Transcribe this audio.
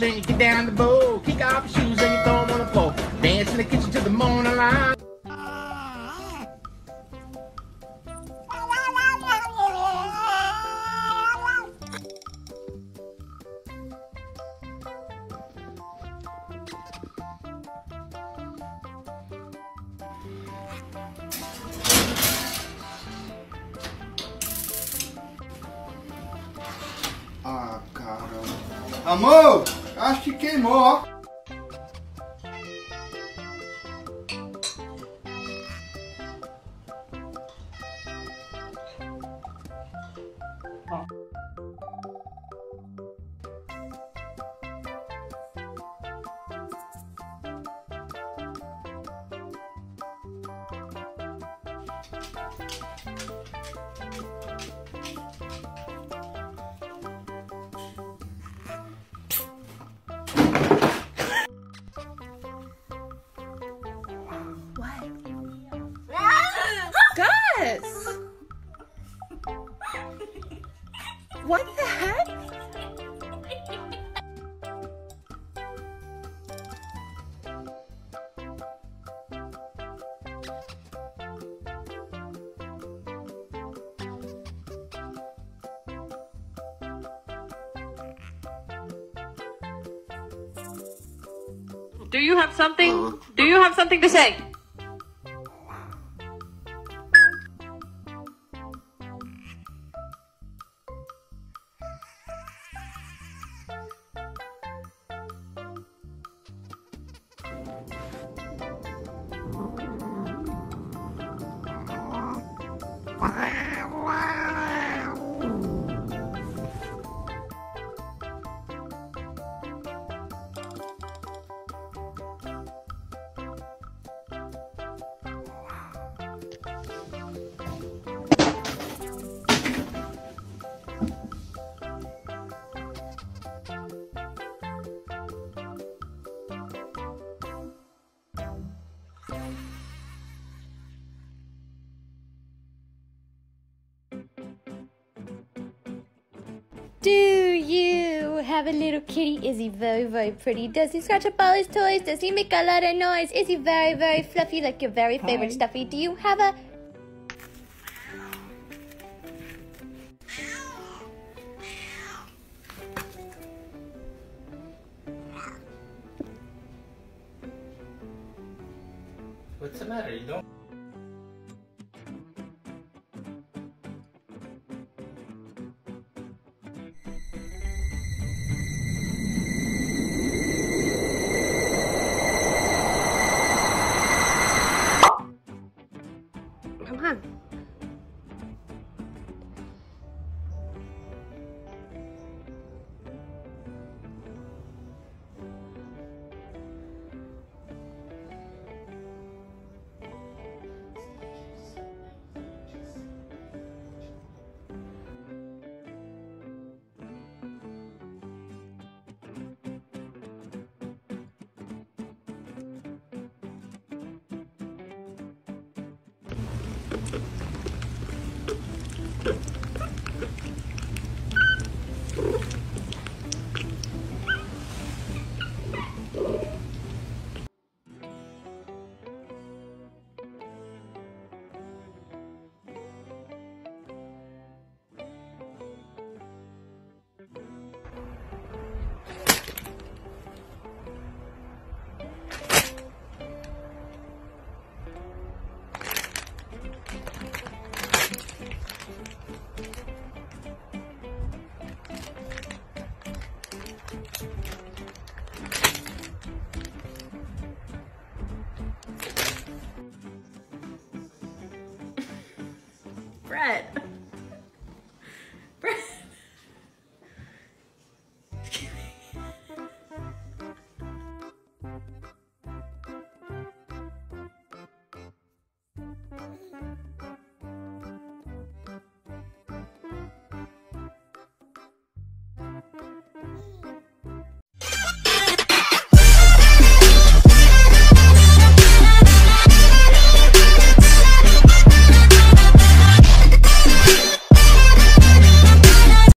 then you get down the bowl. Kick off your shoes and you throw them on the floor. Dance in the kitchen till the morning light. Ah, caramba. Amor, acho que queimou, ó. Gus! What the heck? Do you have something? Do you have something to say? Do you have a little kitty? Is he very, very pretty? Does he scratch up all his toys? Does he make a lot of noise? Is he very, very fluffy like your very favorite stuffy? Do you have a... What's the matter? You don't? Come on. Brett. Brett. Excuse me.